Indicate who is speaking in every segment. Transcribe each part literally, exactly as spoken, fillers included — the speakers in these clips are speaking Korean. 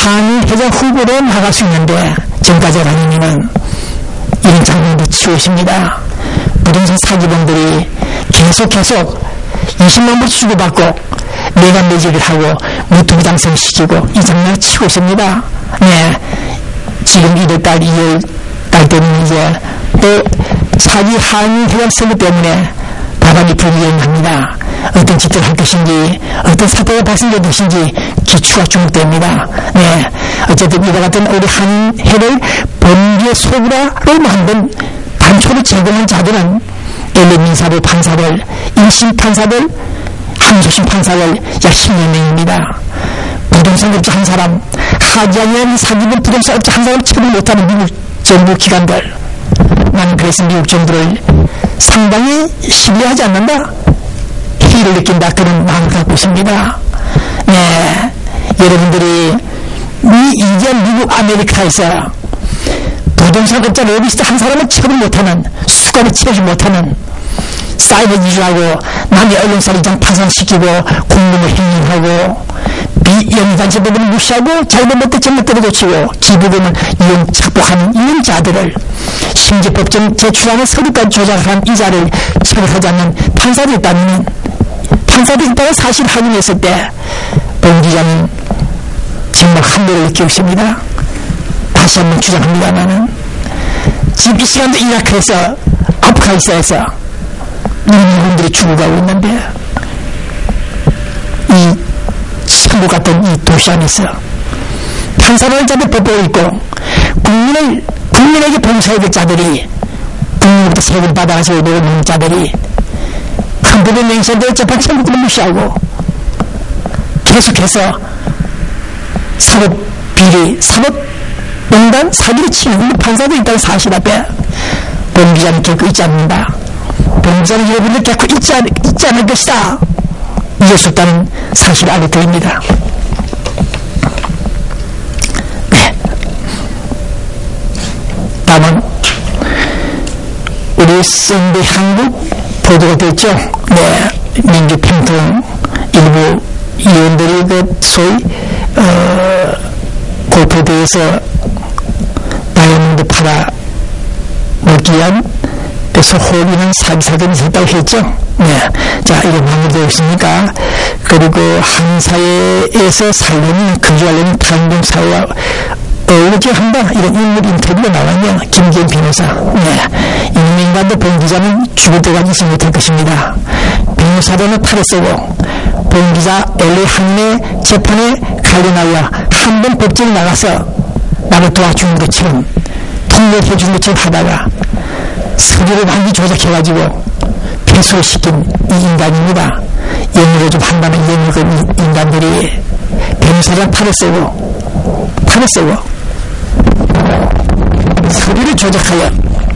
Speaker 1: 한일회장 후보로 나갈 수 있는데 지금까지 아니면은 이런 장면도 치고 있습니다. 부동산 사기범들이 계속 계속 이십만 불 주고받고 내관 매질을 하고 무투기 당선을 시키고 이 장면을 치고 있습니다. 네, 지금 일월달, 이월달 되면 이제 또 차기 한일회장 선거 때문에 답안이 불이행합니다. 어떤 짓을 할 것인지, 어떤 사태가 발생될 것인지 기추가 주목됩니다. 네, 어쨌든 이와 같은 우리 한해를 범죄 소굴화로 만든 단초를 제공한 자들은 엘리 민사들, 판사들, 일심 판사들, 항소심 판사들 약 십여 명입니다. 부동산 업자 한 사람, 하지 아니한 사기범 부동산 업자 한 사람 처벌 못하는 미국 정부 기관들. 나는 그래서 미국 정부를 상당히 신뢰하지 않는다, 희를 느낀다, 그런 마음을 갖고 있습니다. 네, 여러분들이 미, 이제 미국 아메리카에서 부동산 업자 로비스트 한 사람은 처벌 못하는, 수감을 치르지 못하는 사이버 기준하고 남의 언론사를 이장 파산시키고 공무원을 행령하고 비영리단체들을 무시하고 잘못못해 잘못대로 고치고 기부금을 이용 착복하는 이런 자들을, 심지어 법정 제출하는 서류까지 조작한 이자를 처벌하지 않는 판사들이 있다면, 판사들이 있다가 사실 확인했을 때 본 기자는 정말 한도를 느끼고 있습니다. 다시 한번 주장합니다만은 지금 이 시간도 이라크에서, 아프가니스탄에서 민간인들이 죽어가고 있는데, 이 천국 같은 이 도시 안에서 판사를 잡을 법보고 있고, 국민을, 국민에게 봉사해야 될 자들이, 국민으로부터 세금을 받아가지고 노는 자들이 큰 법의 맹세대의 재판 천국을 무시하고 계속해서 사법 비리, 사법농단, 사기를 치는 판사도 있다는 사실 앞에 본 기자는 결코 잊지 않는다. 본 기자는 여러분들 결코 잊지, 않, 잊지 않을 것이다. 잊을 수 없다는 사실을 알려드립니다. 네. 다음은 우리 썬데이 한국 보도가 됐죠. 네, 민주평통 일부 의원들이 그 소위 어, 골프에 대해서 다이아몬드 팔아 먹기 위한 그래서 홀리는 사기 사건이 있었다고 했죠. 네, 자, 이게 마무리되어 있습니까? 그리고 한 사회에서 살려면 거주하려면 다른 사회와 어우러져 한다, 이런 인물 인터뷰가 나왔네요. 김기현 변호사. 네, 이놈의 인간도 본 기자는 죽을 때까지 있지 못할 것입니다. 변호사로는 탈을 쓰고 본 기자 엘에이 한인의 재판에 관련하여 한 번 법정에 나가서 나를 도와주는 것처럼 통역해 주는 것처럼 하다가 서류를 많이 조작해가지고 패소를 시킨 이 인간입니다. 영어를 좀 한다는 영어를 인간들이 변호사랑 팔을 쓰고 팔을 쓰고 서류를 조작하여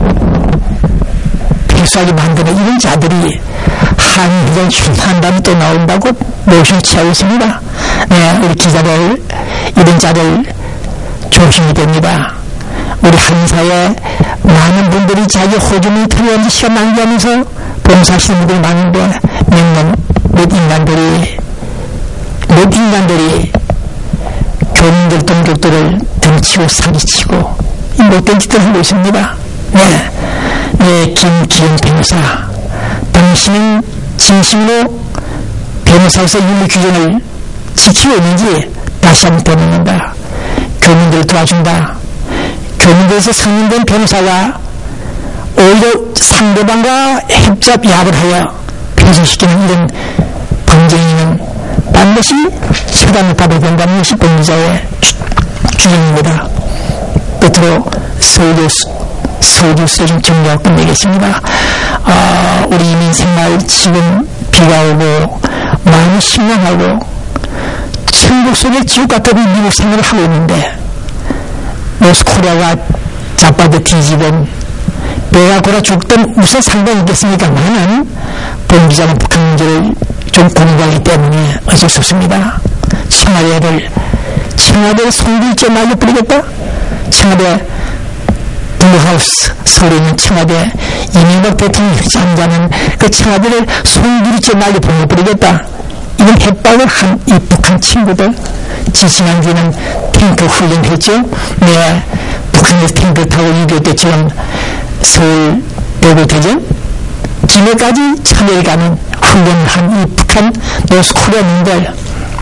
Speaker 1: 패소하게 만드는 이런 자들이 한일회장 출마한 다음에 또 나온다고 모션을 취하고 있습니다. 네, 우리 기자들 이런 자들 조심이 됩니다. 우리 한사에 많은 분들이 자기 호주머니 털어온 지 시간 낭비하면서 봉사하시는 분들이 많은데 몇몇 몇 인간들이 몇 인간들이 교민들 동족들을 등치고 사기치고 이 못된 짓을 하고 있습니다. 네, 네, 김기현 변호사, 당신은 진심으로 변호사로서 윤리 규정을 지키고 있는지 다시 한번 되묻는다. 교민들을 도와준다. 교민들에서 성인된 변호사가 오히려 상대방과 협잡 야합을 하여 변신시키는 이런 범죄인은 반드시 처단을 받아야 된다는 것이 본 기자의 주장입니다. 끝으로 서울교수, 서울교수를 좀 정리하고 끝내겠습니다. 아, 우리 이민 생활 지금 비가 오고 마음이 심란하고 천국 속의 지옥 같은 미국 생활을 하고 있는데 노스코리아가 자빠져 뒤집은 배가 골아 죽든 무슨 상관이 있겠습니까? 나는 본 기자는 북한 문제를 좀 공부하기 때문에 어쩔 수 없습니다. 청와대를 청와대를 송두리째 날려버리겠다. 청와대 블루하우스 서울에 있는 청와대 이명박 대통령이 잠자는 그 청와대를 송두리째 날려보내버리겠다. 이런 협박을 한 이 북한 친구들, 지지난주에는 탱크 훈련했죠. 네, 북한에서 탱크 타고 육이오 때처럼 서울, 대구, 대전, 김해까지 참여해 가는 훈련을 한 이 북한 노스코리아민들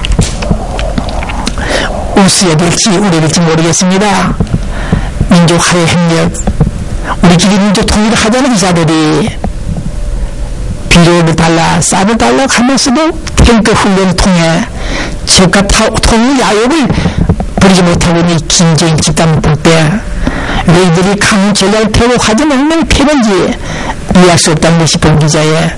Speaker 1: 웃어야 될지 울어야 될지 모르겠습니다. 민족 화해 협력, 우리끼리 민족 통일을 하자는 기자들이 비료를 달라 쌀을 달라 하면서도 탱크 훈련을 통해 지역과 통일 야욕을 부리지 못하고 있는 김정인 집단을 볼 때 왜 이들이 강한 전략을 펴고 화전 혁명을 펴는지 이해할 수 없다는 것이 본 기자의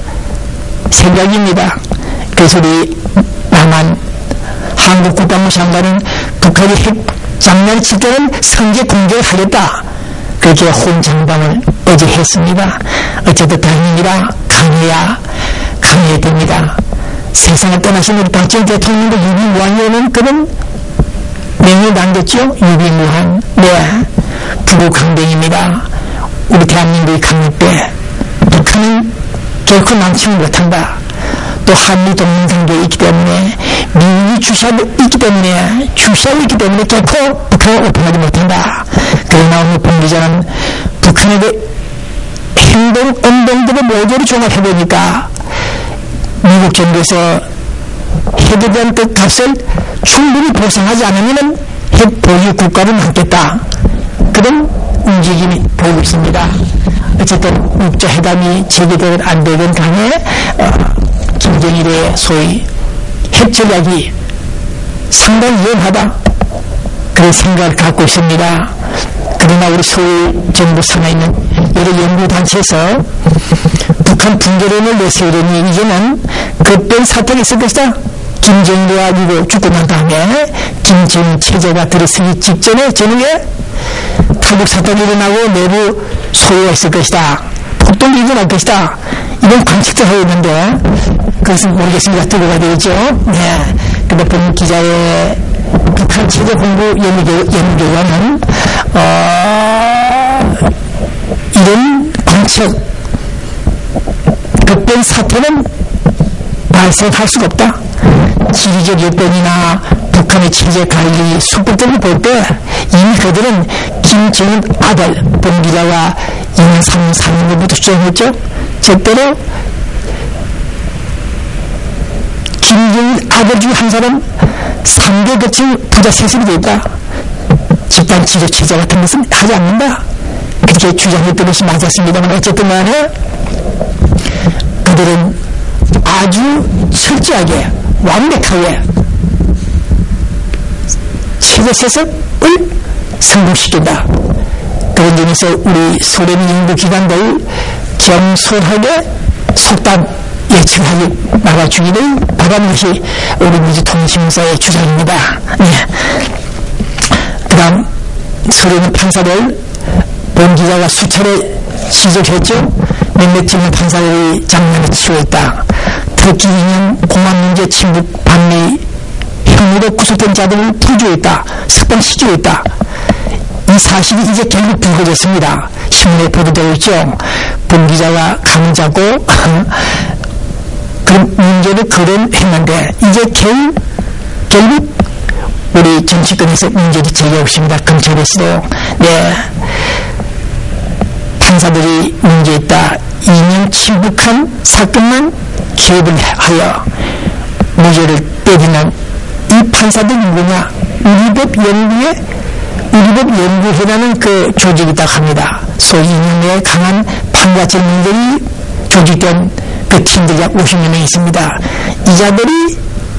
Speaker 1: 생각입니다. 그래서 우리 남한 한국 국방부 장관은 북한이 핵 장난을 칠 때는 선제 공격을 하겠다, 그렇게 혼장방을 어제 했습니다. 어쨌든 다행입니다. 강해야 강해야 됩니다. 세상을 떠나신 우리 박정희 대통령도 유비무환이라는 그런 명령을 남겼죠. 유비무환. 네, 부국강병입니다. 우리 대한민국이 강력해 북한은 결코 망치지 못한다. 또 한미 동맹관계에 있기 때문에, 미국이 주시하고 있기 때문에, 주시하고 있기 때문에 결코 북한을 오픈하지 못한다. 그러나 오늘 본 기자는 북한의 행동, 운동들을 모조리 종합해보니까 미국 정부에서 핵에 대한 그 값을 충분히 보상하지 않으면 핵 보유 국가를 남겠다, 그런 움직임이 보이고 있습니다. 어쨌든 국제회담이 재개되든 안 되든 간에 어, 김정일의 소위 핵 전략이 상당히 위험하다, 그런 생각을 갖고 있습니다. 그러나 우리 서울 정부 산하에 있는 여러 연구단체에서 북한 붕괴론을 내세우려니 이제는 급변 사태가 있을 것이다. 김정일이 아니고 죽고 난 다음에 김정일 체제가 들어서기 직전에 저녁에 탈북 사건이 일어나고 내부 소요가 있을 것이다, 폭동이 일어날 것이다, 이런 관측도 하고 있는데 그것은 모르겠습니다. 두고 가야 되겠죠. 네. 근데 본 기자의 북한 체제 공부 연구교관은 어, 이런 관측, 급변 사태는 발생할 수가 없다. 지리적 여건이나 북한의 체제 관리 수법들을 볼 때 이미 그들은 김정은 아들, 본 기자가 이 년, 삼 년, 사 년부터 주장했죠. 절대로 김정은 아들 중 한 사람 삼 개 거친 부자 세습이 되어 있다. 집단 지도 체제 같은 것은 하지 않는다. 그렇게 주장했던 것이 맞았습니다만 어쨌든 간에 그들은 아주 철저하게 완벽하게 체제 세습을 성공시킨다. 그런 점에서 우리 소련 연구기관들 겸손하게 속단 예측하기 막아주기를 바라는 것이 우리 민주통일신문사의 주장입니다. 네. 그 다음 소련 판사들 본 기자가 수차례 지적했죠. 몇몇 팀의 판사들이 장난을 치고 있다. 터키 인연 공안 문제 침묵 반미 혐의로 구속된 자들을 풀주했다, 석방시키고 있다. 이 사실이 이제 결국 불거졌습니다. 신문에 보도되고 있죠. 본 기자가 감을 잡고 그런 문제를 거론했는데 이제 결, 결국 우리 정치권에서 문제를 제기하고 있습니다. 검찰에서도. 네. 판사들이 문제 있다, 이념 침묵한 사건만 기업을 하여 무죄를 때리는 이 판사들 누구냐? 우리법 연구에 우리법 연구회라는 그 조직이 있다고 합니다. 소위 이념에 강한 판과 전문들이 조직된 그 팀들이 약 오십여 명 있습니다. 이자들이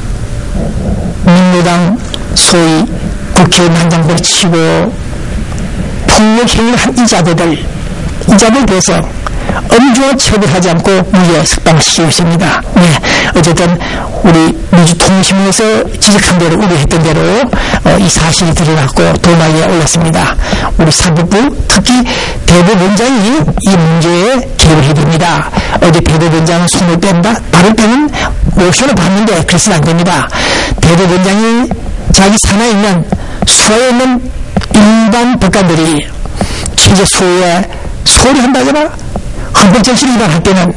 Speaker 1: 민주당 소위 국회의원장들 치고 폭력행위를 한 이자들 이자들 대해서 엄중한 처벌하지 않고 무죄 석방시키고 있습니다. 네. 어쨌든 우리 민주통일신문에서 지적한 대로 우려했던 대로 어, 이 사실이 드러났고 도마위에 올랐습니다. 우리 사법부 특히 대법원장이 이 문제에 개입을 해야 됩니다. 어제 대법원장은 손을 뺀다, 발을 빼는 모션을 봤는데 그래서는 안 됩니다. 대법원장이 자기 산하에 있는 수하에 있는 일반 법관들이 체제 소유에 소홀한다거나 헌법 정신을 위반할 때는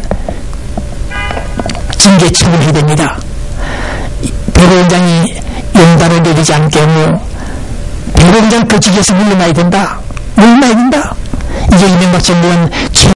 Speaker 1: 징계 처분해야 됩니다. 대법원장이 용단을 내리지 않을 경우 부부장관 그 직에서 물러나야 된다. 물러나야 된다. 이제 이명박 정부는 죄